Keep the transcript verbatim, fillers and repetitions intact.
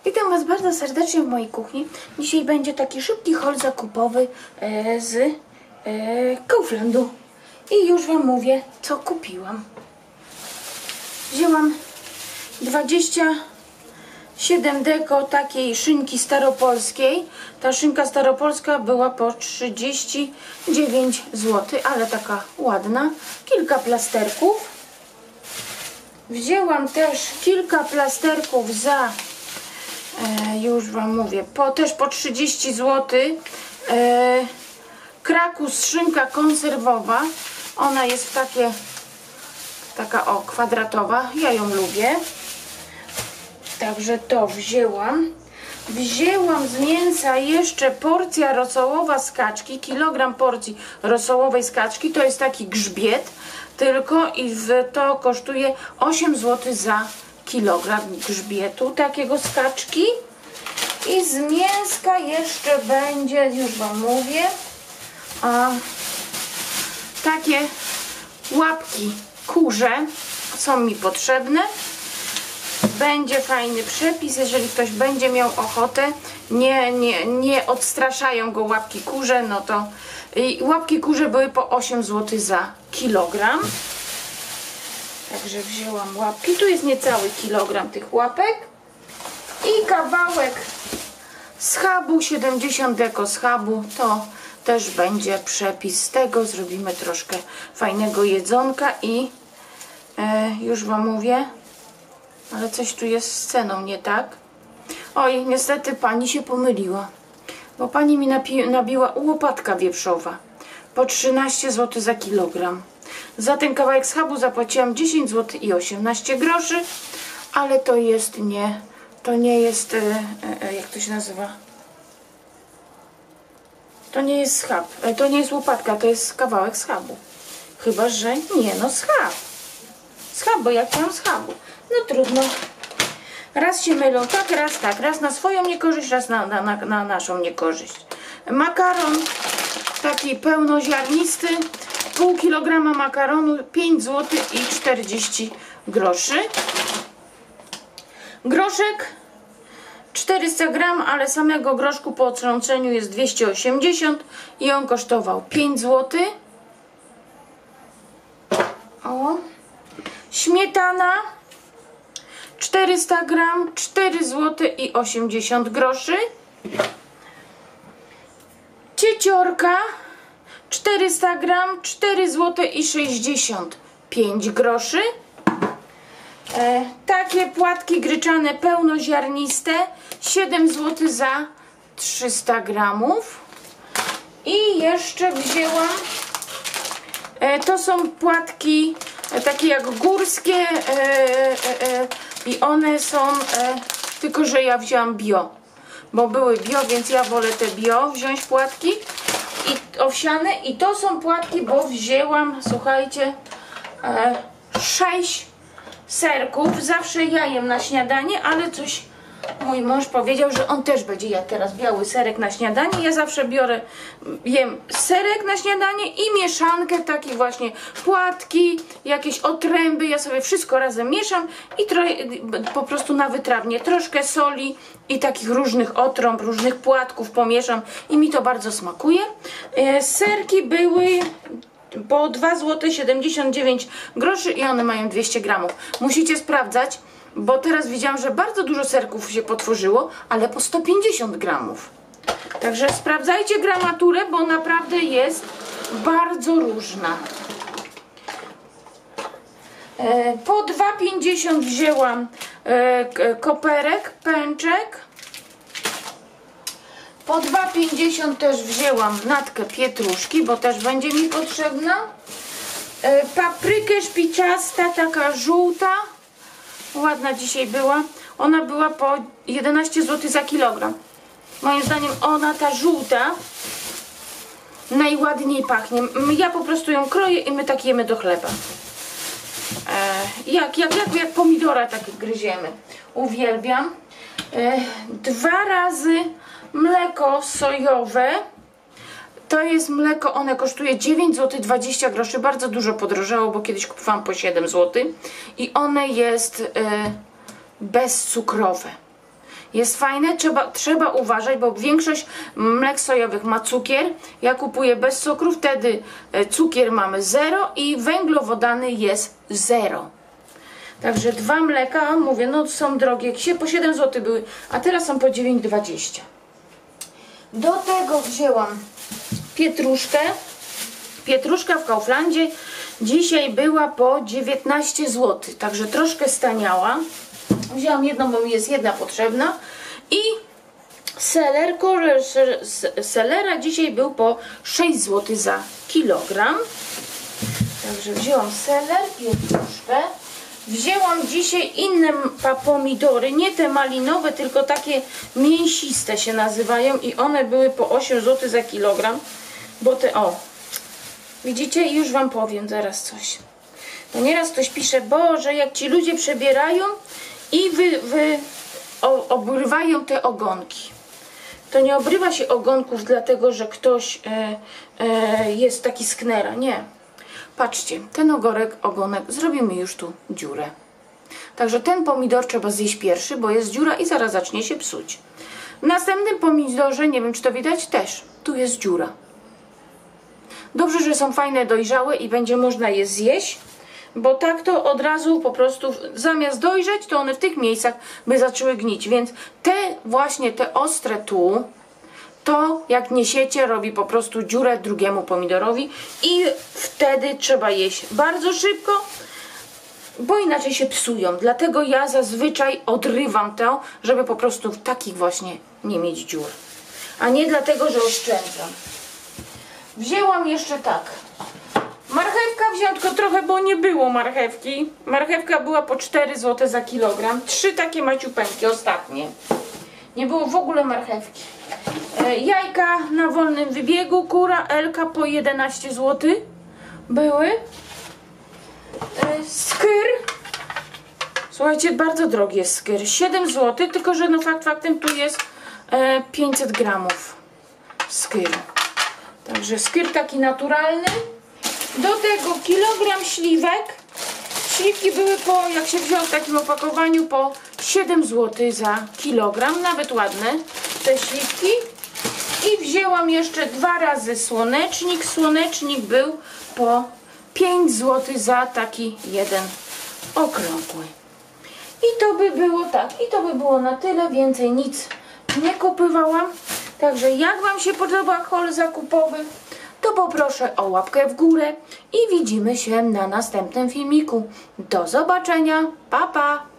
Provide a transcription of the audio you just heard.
Witam Was bardzo serdecznie w mojej kuchni. Dzisiaj będzie taki szybki haul zakupowy e, z e, Kauflandu. I już Wam mówię, co kupiłam. Wzięłam dwadzieścia siedem deko takiej szynki staropolskiej. Ta szynka staropolska była po trzydzieści dziewięć złotych, ale taka ładna. Kilka plasterków. Wzięłam też kilka plasterków za, e, już Wam mówię, po, też po trzydzieści złotych. E, Krakus szynka konserwowa. Ona jest w takie, taka o, kwadratowa. Ja ją lubię. Także to wzięłam. Wzięłam z mięsa jeszcze porcja rosołowa z kaczki. Kilogram porcji rosołowej z kaczki. To jest taki grzbiet. Tylko i w to kosztuje osiem złotych za kilogram grzbietu takiego z kaczki. I z mięska jeszcze będzie, już Wam mówię, a, takie łapki kurze są mi potrzebne. Będzie fajny przepis, jeżeli ktoś będzie miał ochotę. Nie, nie, nie odstraszają go łapki kurze, no to i łapki kurze były po osiem złotych za kilogram. Także wzięłam łapki. Tu jest niecały kilogram tych łapek. I kawałek schabu, siedemdziesiąt deko schabu. To też będzie przepis z tego. Zrobimy troszkę fajnego jedzonka i e, już Wam mówię, ale coś tu jest z ceną nie tak. Oj, niestety pani się pomyliła, bo pani mi nabiła łopatka wieprzowa po trzynaście złotych za kilogram. Za ten kawałek schabu zapłaciłam dziesięć złotych i osiemnaście groszy, ale to jest nie, to nie jest, e, e, jak to się nazywa? To nie jest schab, e, to nie jest łopatka, to jest kawałek schabu. Chyba że nie, no schab. Schab, bo jak mam schabu. No trudno. Raz się mylą tak, raz tak. Raz na swoją niekorzyść, raz na, na, na, na naszą niekorzyść. Makaron taki pełnoziarnisty. Pół kilograma makaronu, pięć złotych i czterdzieści groszy. Groszek czterysta gramów, ale samego groszku po otrąceniu jest dwieście osiemdziesiąt i on kosztował pięć złotych. O. Śmietana czterysta gramów, cztery złote i osiemdziesiąt groszy. Cieciorka czterysta gramów, cztery złote i sześćdziesiąt pięć groszy. E, takie płatki gryczane pełnoziarniste, siedem złotych za trzysta gramów. I jeszcze wzięłam, e, to są płatki e, takie jak górskie, e, e, e, i one są, e, tylko że ja wzięłam bio, bo były bio, więc ja wolę te bio wziąć płatki i owsiane. I to są płatki, bo wzięłam, słuchajcie, e, sześć serków. Zawsze ja jem na śniadanie, ale coś mój mąż powiedział, że on też będzie jadł teraz biały serek na śniadanie. Ja zawsze biorę, jem serek na śniadanie i mieszankę, takie właśnie płatki, jakieś otręby. Ja sobie wszystko razem mieszam i trochę, po prostu na wytrawnie troszkę soli i takich różnych otrąb, różnych płatków pomieszam i mi to bardzo smakuje. Serki były po dwa złote siedemdziesiąt dziewięć groszy i one mają dwieście gramów. Musicie sprawdzać, bo teraz widziałam, że bardzo dużo serków się potworzyło, ale po sto pięćdziesiąt gramów. Także sprawdzajcie gramaturę, bo naprawdę jest bardzo różna. E, po dwa pięćdziesiąt wzięłam e, koperek, pęczek. Po dwa pięćdziesiąt też wzięłam natkę pietruszki, bo też będzie mi potrzebna. E, paprykę szpiczasta, taka żółta. Ładna dzisiaj była. Ona była po jedenaście złotych za kilogram. Moim zdaniem ona, ta żółta, najładniej pachnie. Ja po prostu ją kroję i my tak jemy do chleba. E, jak, jak, jak, jak pomidora tak gryziemy. Uwielbiam. E, dwa razy mleko sojowe. To jest mleko, one kosztuje dziewięć złotych dwadzieścia groszy. Bardzo dużo podrożało, bo kiedyś kupowałam po siedem złotych. I one jest e, bezcukrowe. jest fajne, trzeba, trzeba uważać, bo większość mlek sojowych ma cukier. Ja kupuję bez cukru, wtedy cukier mamy zero i węglowodany jest zero. Także dwa mleka, mówię, no są drogie, po siedem złotych były, a teraz są po dziewięć dwadzieścia. Do tego wzięłam pietruszkę. Pietruszka w Kauflandzie dzisiaj była po dziewiętnaście złotych, także troszkę staniała. Wzięłam jedną, bo mi jest jedna potrzebna. I seler, kolor selera dzisiaj był po sześć złotych za kilogram. Także wzięłam seler, pietruszkę. Wzięłam dzisiaj inne pomidory, nie te malinowe, tylko takie mięsiste się nazywają i one były po osiem złotych za kilogram, bo te, o, widzicie, już wam powiem zaraz coś. Bo nieraz ktoś pisze, Boże, jak ci ludzie przebierają i wy, wy o, obrywają te ogonki. To nie obrywa się ogonków dlatego, że ktoś e, e, jest taki sknera, nie. Patrzcie, ten ogorek, ogonek zrobił mi już tu dziurę. Także ten pomidor trzeba zjeść pierwszy, bo jest dziura i zaraz zacznie się psuć. W następnym pomidorze, nie wiem czy to widać, też tu jest dziura. Dobrze, że są fajne, dojrzałe i będzie można je zjeść, bo tak to od razu po prostu zamiast dojrzeć, to one w tych miejscach by zaczęły gnić. Więc te właśnie, te ostre tu, to jak niesiecie, robi po prostu dziurę drugiemu pomidorowi i wtedy trzeba jeść bardzo szybko, bo inaczej się psują. Dlatego ja zazwyczaj odrywam to, żeby po prostu w takich właśnie nie mieć dziur. A nie dlatego, że oszczędzam. Wzięłam jeszcze tak. Marchewka wziąłam tylko trochę, bo nie było marchewki. Marchewka była po cztery złote za kilogram. Trzy takie maciupeńki, ostatnie. Nie było w ogóle marchewki. E, jajka na wolnym wybiegu, kura Elka po jedenaście złotych były. E, skyr. Słuchajcie, bardzo drogi jest skyr. siedem złotych, tylko że no fakt faktem tu jest e, pięćset gramów skyr. Także skyr taki naturalny. Do tego kilogram śliwek. Śliwki były po, jak się wziął w takim opakowaniu, po siedem złotych za kilogram. Nawet ładne te śliwki. I wzięłam jeszcze dwa razy słonecznik. Słonecznik był po pięć złotych za taki jeden okrągły. I to by było tak. I to by było na tyle. Więcej nic nie kupowałam. Także jak wam się podoba haul zakupowy, to poproszę o łapkę w górę i widzimy się na następnym filmiku. Do zobaczenia. Pa, pa!